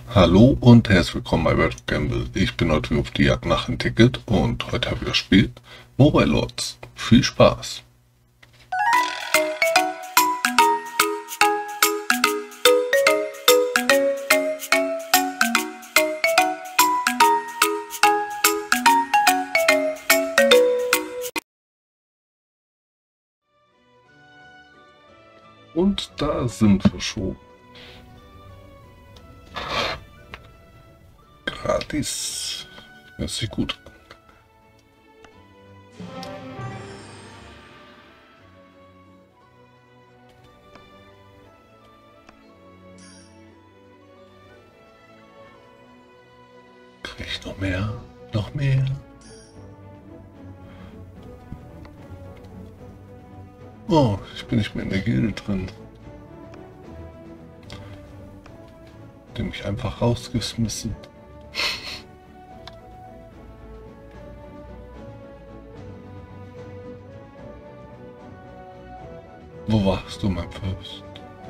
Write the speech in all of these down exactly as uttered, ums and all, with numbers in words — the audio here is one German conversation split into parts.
Hallo und herzlich willkommen bei Red Gamble. Ich bin heute auf die Jagd nach einem Ticket und heute habe ich das Spiel Mobile Lords. Viel Spaß! Und da sind wir schon. Gratis. Hört sich gut an. Krieg ich noch mehr? Noch mehr? Oh, ich bin nicht mehr in der Gilde drin. Die mich einfach rausgeschmissen. Wo warst du, mein Fürst?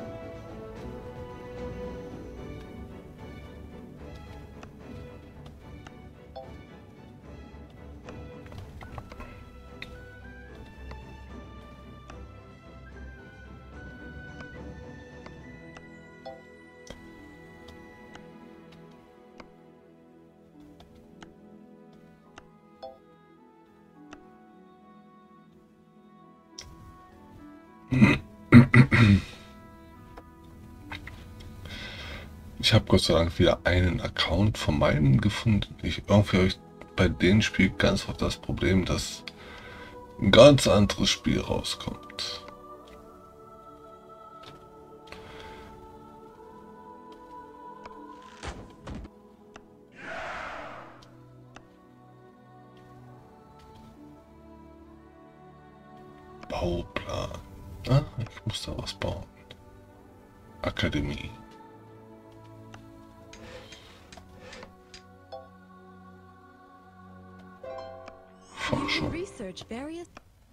Ich habe Gott sei Dank wieder einen Account von meinem gefunden. Ich irgendwie habe ich bei dem Spiel ganz oft das Problem, dass ein ganz anderes Spiel rauskommt. Bauplan. Ah, ich muss da was bauen. Akademie. Forschung. Research various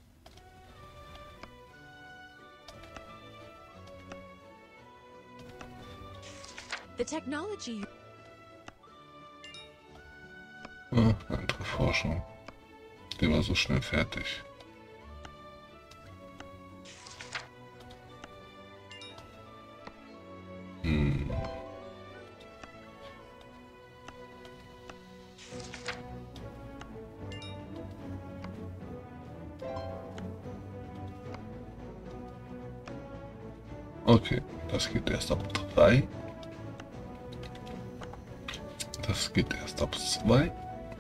the technology. Ah, andere Forschung. Die war so schnell fertig. Hm. Okay, das geht erst ab drei. Das geht erst ab zwei.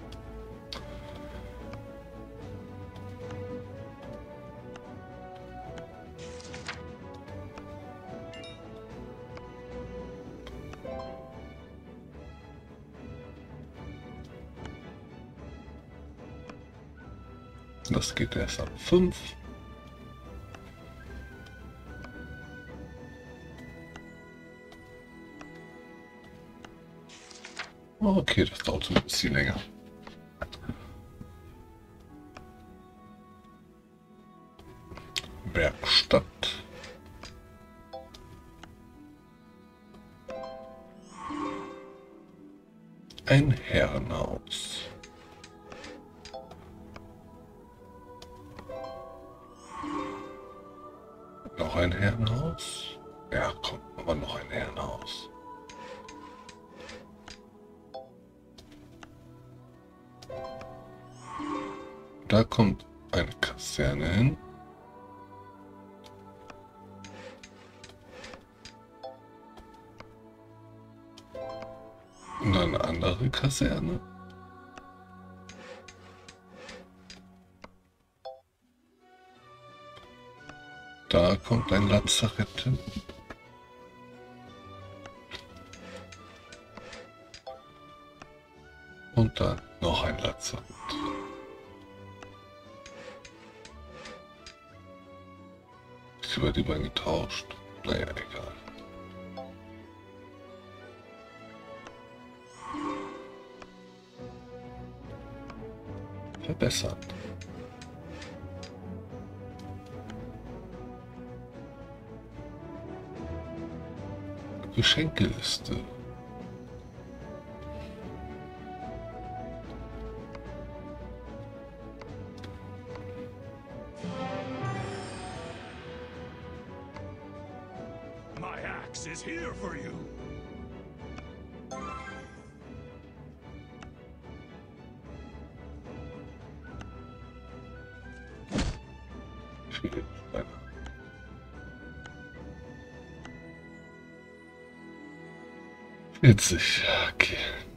Das geht erst ab fünf. Okay, das dauert so ein bisschen länger. Werkstatt. Ein Herrenhaus. Noch ein Herrenhaus. Ja, komm, aber noch ein Herrenhaus. Da kommt eine Kaserne hin. Und eine andere Kaserne. Da kommt ein Lazarett hin. Und dann noch ein Lazarett. Ich werde die beiden getauscht. Naja, egal. Verbessern. Geschenkeliste. for you. vierzig, okay.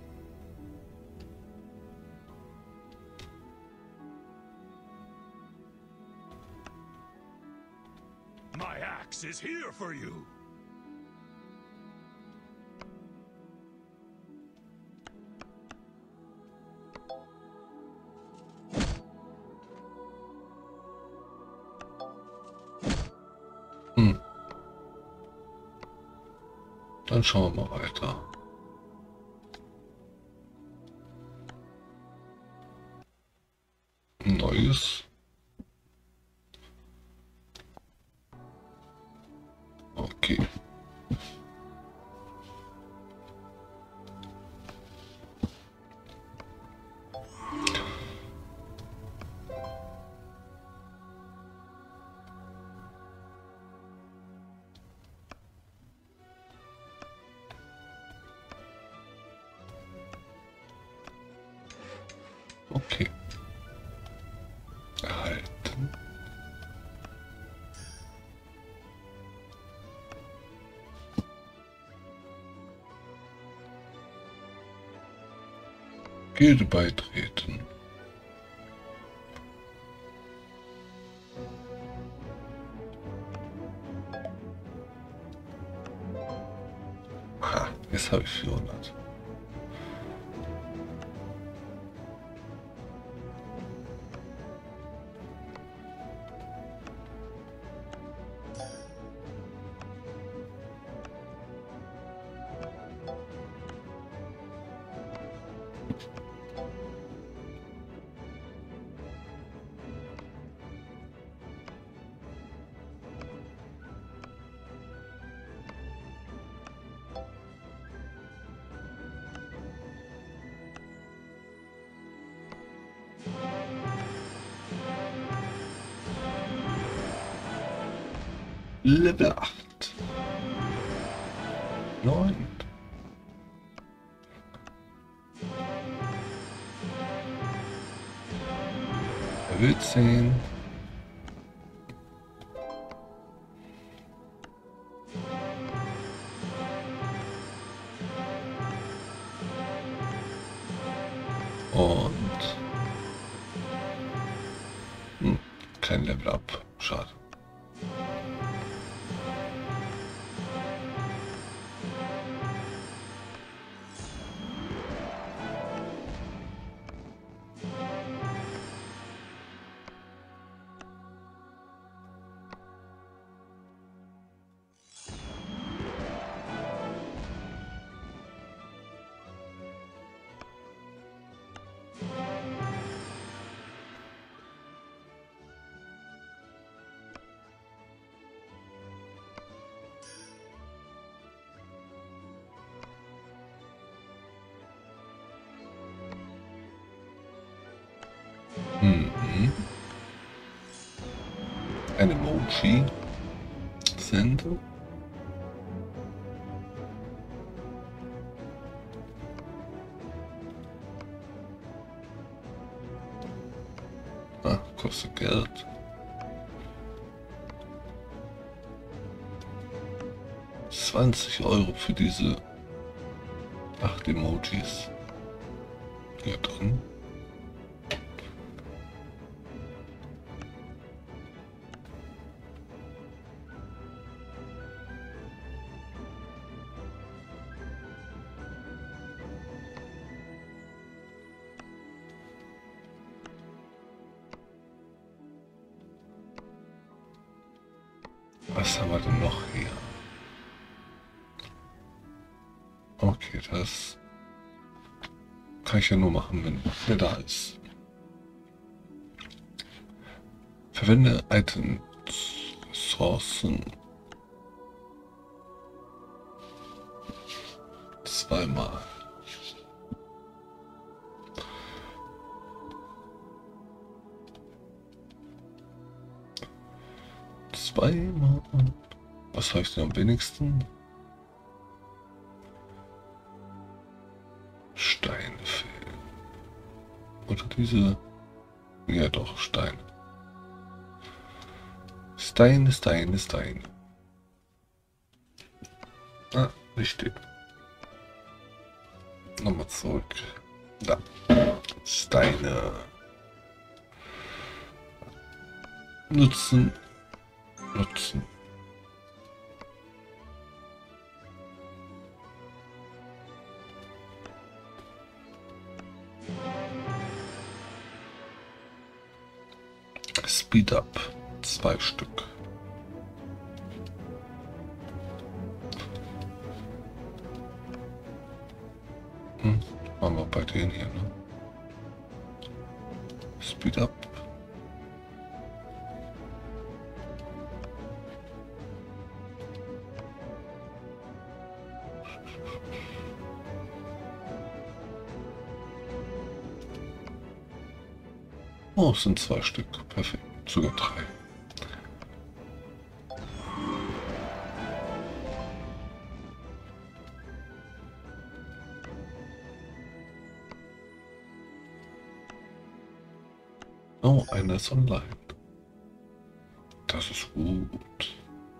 My axe is here for you. Hm. Dann schauen wir mal weiter. Neues. Okay. Okay. Erhalten. Gilde beitreten. Ha, jetzt habe ich vierhundert. Level acht. neun. Level zehn. Und hm, kein Level up. Schade. Mhm. Ein Emoji senden. Ah, kostet Geld. zwanzig Euro für diese acht Emojis. Ja, dann. Was haben wir denn noch hier? Okay, das kann ich ja nur machen, wenn der da ist. Verwende Item-Ressourcen zweimal. Zweimal. Was habe ich denn am wenigsten? Steine fehlen. Oder diese... Ja doch, Steine. Steine, Steine, Steine. Ah, richtig. Nochmal zurück. Da. Steine. Nutzen. Nutzen. Speed up. Zwei Stück. Hm, machen wir bei denen hier, ne? Speed up. Oh, es sind zwei Stück. Perfekt. Sogar drei. Oh, einer ist online. Das ist gut.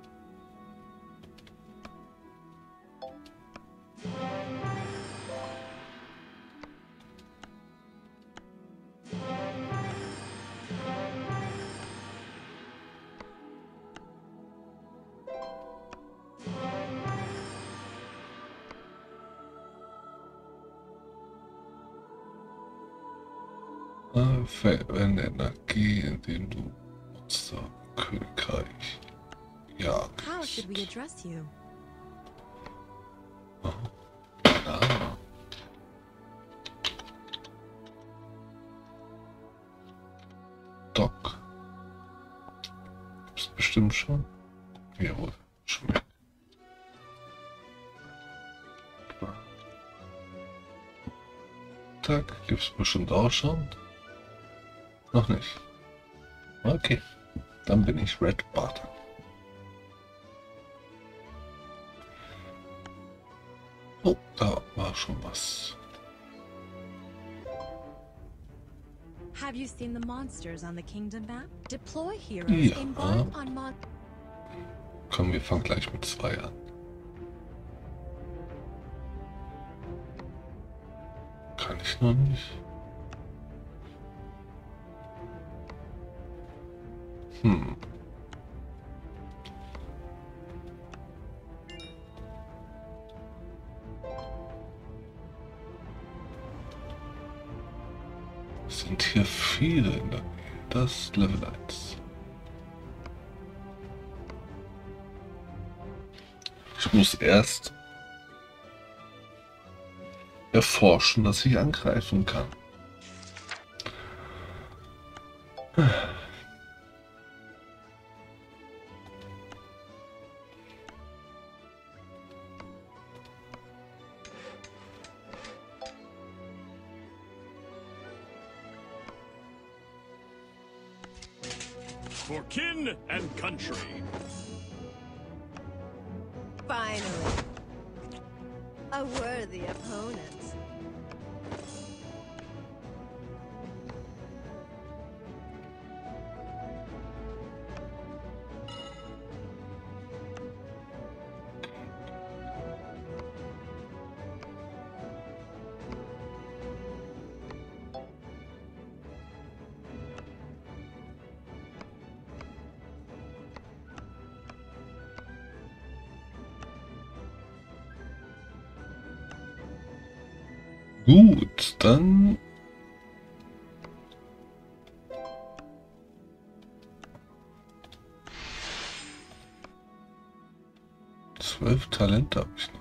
Verwende Energie, indem du Monster Königreich How should we jagst. address you? Oh. Ah. Doc. Gibt's bestimmt schon? Jawohl, schon weg. Tag gibt's bestimmt auch schon. Noch nicht. Okay, dann bin ich Red Barton. Oh, da war schon was. Have you seen the monsters on the kingdom map? Deploy heroes. Ja. Embark on mon Komm, wir fangen gleich mit zwei an. Kann ich noch nicht. Hm. Es sind hier viele in der Nähe. Das ist Level eins. Ich muss erst erforschen, dass ich angreifen kann. For kin and country. Finally. A worthy opponent. Gut, dann zwölf Talente habe ich noch.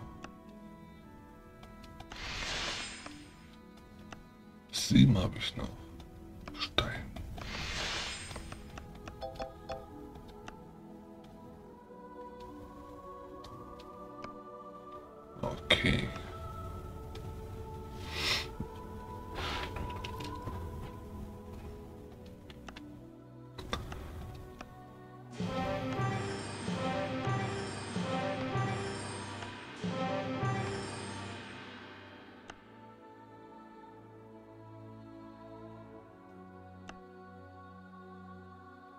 Sieben habe ich noch. Stein. Okay.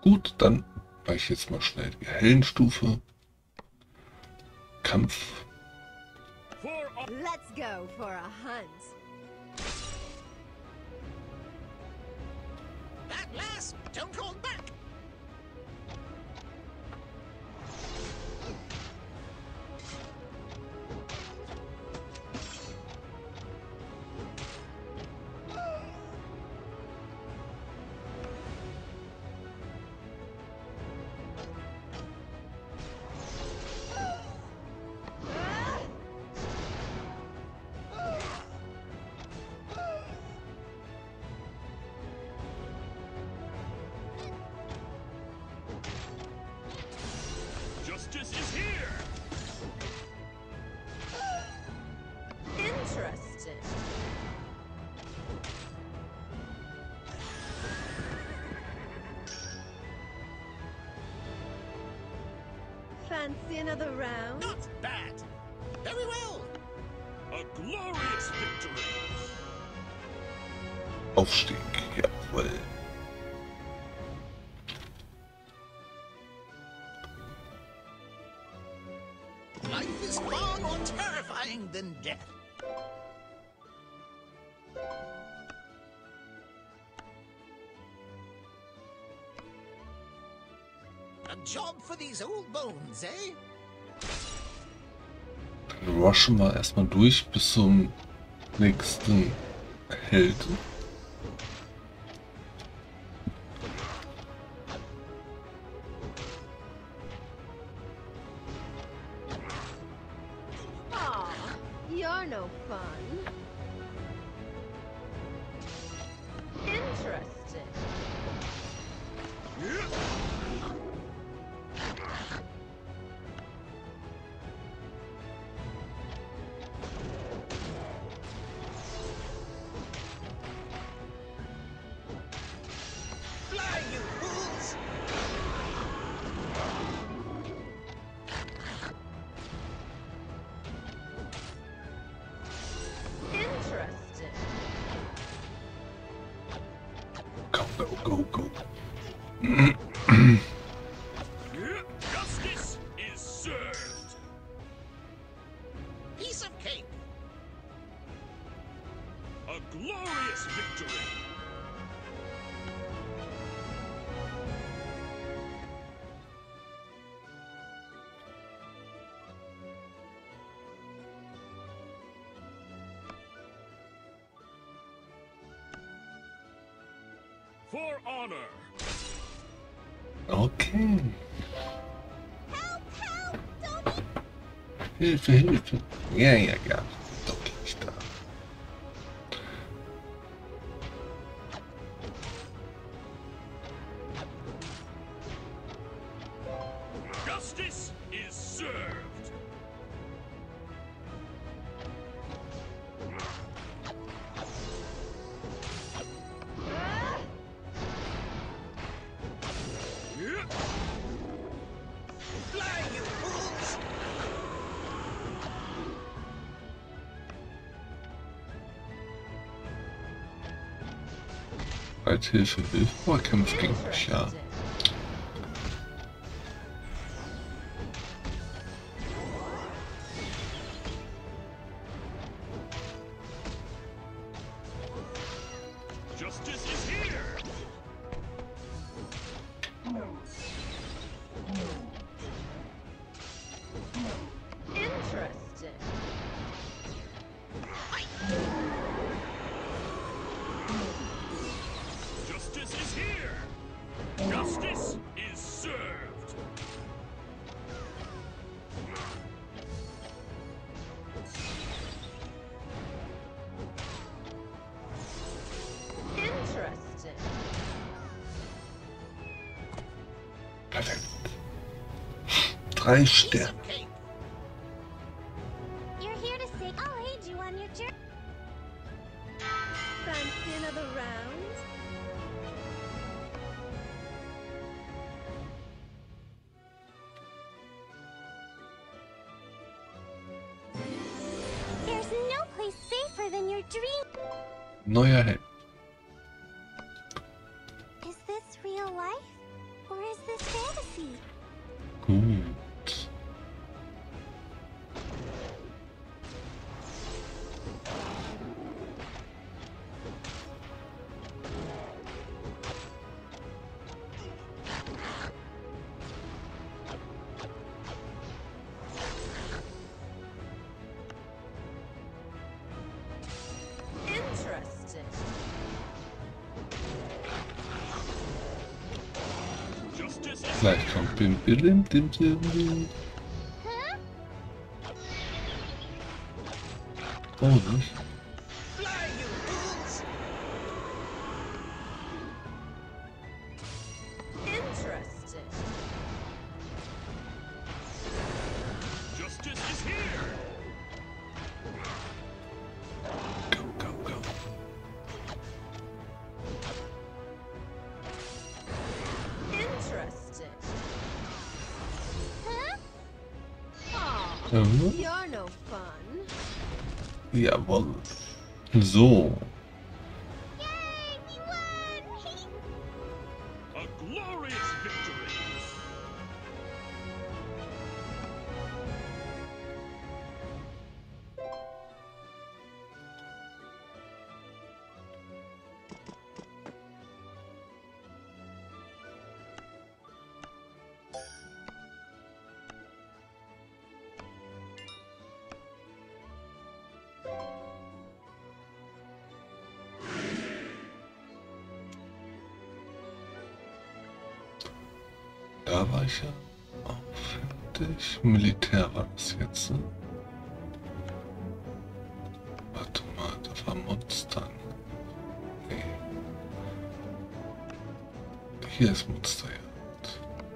Gut, dann mache ich jetzt mal schnell die Heldenstufe. Kampf. Let's go for a hunt. At last, don't hold back. Justice is here! Interesting. Fancy another round? Not bad. Very well. A glorious victory! Aufstieg. Jawohl. Life is far more terrifying than death. A job for these old bones, eh? Dann rushen wir erstmal durch bis zum nächsten Helden. Aw, you're no fun. Interesting. Fly, you fools! Interesting. Go, go, go, go. Justice is served! Piece of cake. A glorious victory! For honor! Okay. Help, help! Don't be Hilfe, Hilfe. Ja, ja, ja. Doch nicht da. Justice is served! Fly, you fools! Als Hilfe, Hilfe. Oh, kämpft gegen mich, ja. interesting. Justice is here! Interesting. Justice is here! Justice is served! Interesting. Perfekt. Drei Piece Sterne. of cake. You're here to say I'll aid you on your journey. Fancy another round? There's no place safer than your dream. Neuer Held. Is this real life? Or Gleich kommt Bim Bilim Dim Dim Dim. Oh, nicht? Fly, you fools! Interesting. Justice is here! Go, go, go. Interesting. Huh? Aw, Mhm. you're no fun. Jawohl. So. Yay, we won! A glorious victory! Da war ich ja auch fertig. Militär war das jetzt. Ne? Warte mal, da war Monster. Nee. Hier ist Monsterjagd.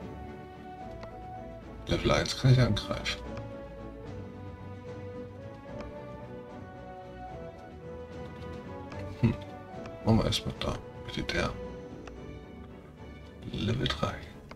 Level eins kann ich angreifen. Hm. Machen wir erstmal da. Militär. Level drei.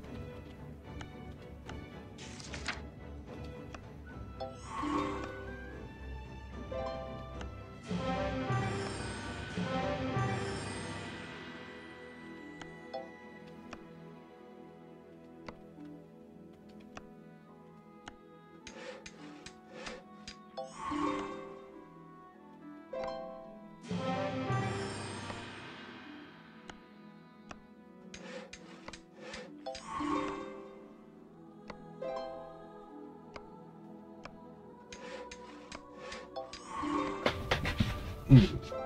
Hm.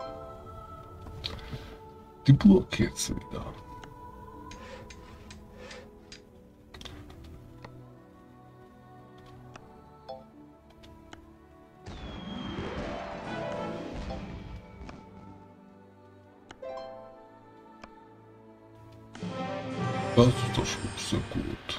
Die Burg jetzt wieder. Das ist doch schon so gut.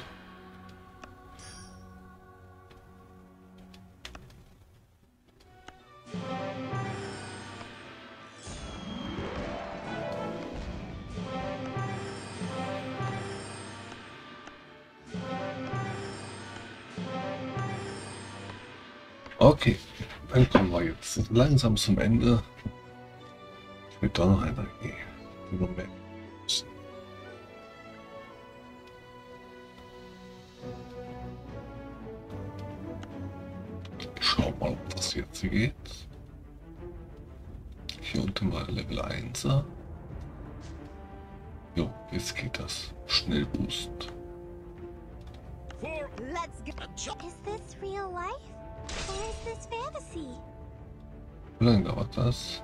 Okay, dann kommen wir jetzt langsam zum Ende. Mit da noch einer Energie. Moment. Schau mal, ob das jetzt geht. Hier unten mal Level einser. Jo, jetzt geht das. Schnellboost. For Let's go. A job. Is this real life? Or is this fantasy? Wie lange dauert das?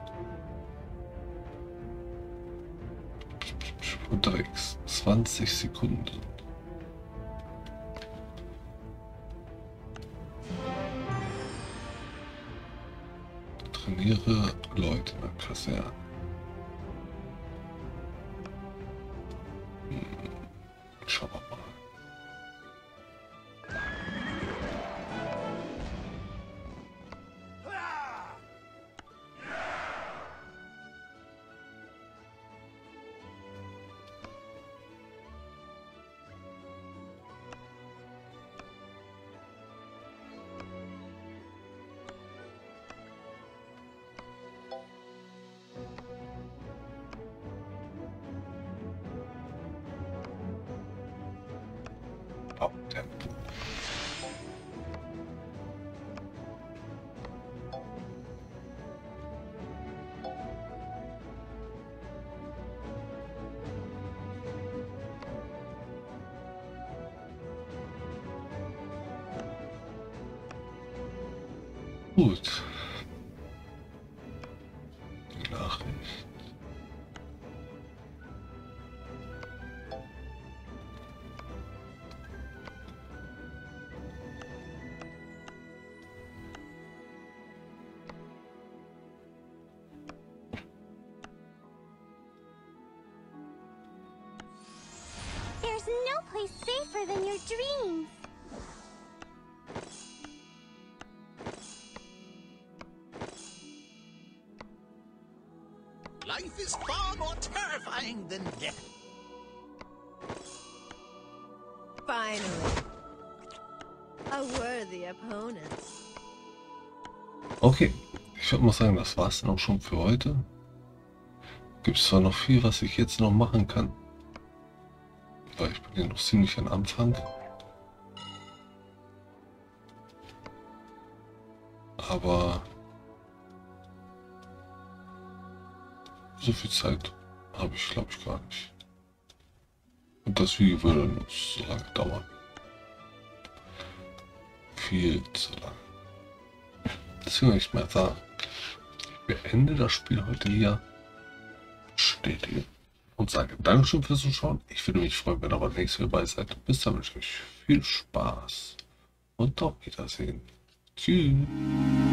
Unterwegs. zwanzig Sekunden. Trainiere Leute in der Kaserne. Hm. Schauen wir mal. Tempo. Gut. Die Nachricht. place safer than your dreams. Life is far more terrifying than death. Finally. A worthy opponent. Okay, ich würde mal sagen, das war es dann auch schon für heute. Gibt es zwar noch viel, was ich jetzt noch machen kann, weil ich bin ja noch ziemlich am Anfang. Aber so viel Zeit habe ich, glaube ich, gar nicht. Und das Video würde uns so lange dauern. Viel zu lang. Deswegen würde ich mal sagen, ich beende das Spiel heute hier, bestätige und sage Dankeschön fürs Zuschauen. Ich würde mich freuen, wenn ihr aber nächstes Mal dabei seid. Bis dann wünsche ich euch viel Spaß und auf Wiedersehen. Tschüss.